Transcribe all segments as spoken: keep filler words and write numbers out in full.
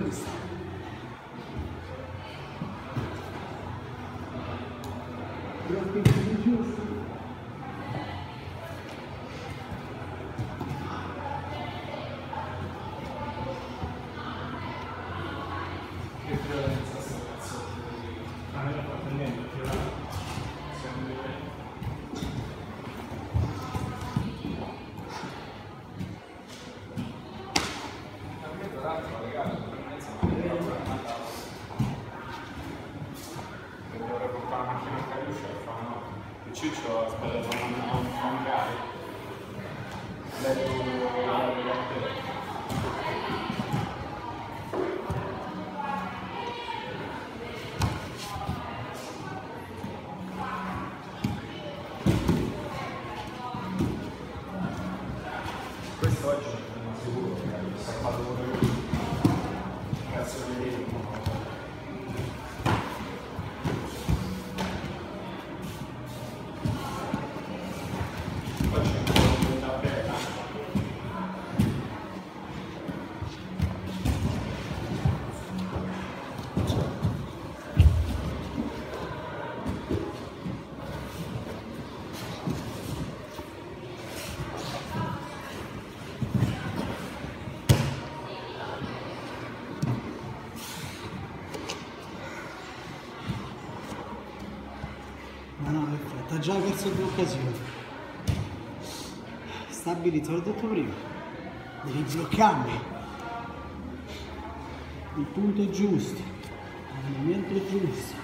Dove sta? Troppi piedi giusti. Che violenza sta cazzo. Ah, non l'ho fatto niente, perché là siamo livelli. Dovrei portare la macchina a Cariuscia e fa no. Il Ciccio ha sbagliato a un gare. Bello. Questo oggi non è sicuro perché sta fatto pure lui. Cazzo di lì. Ma no, perfetto, ha già perso due occasioni. Stabilizzo, l'ho detto prima. Devi bloccarmi. Il punto giusto. Il movimento giusto.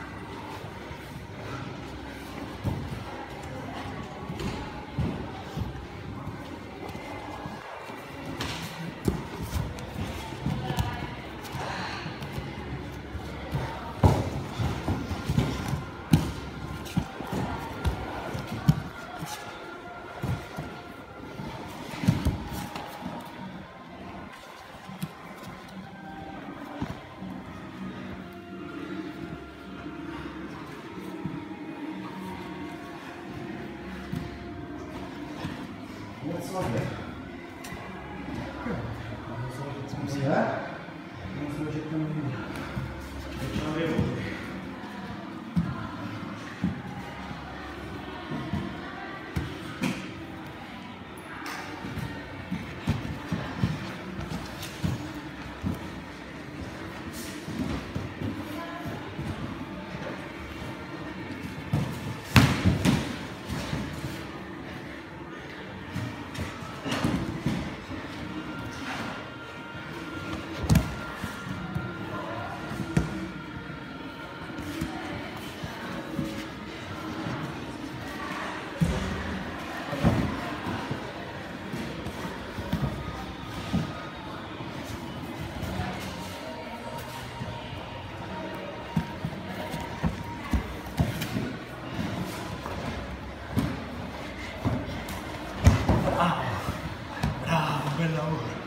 Cazzo va bene? Scusi, eh? Non sto cercando di dire. Non ce l'avevo. Bravo, bel lavoro.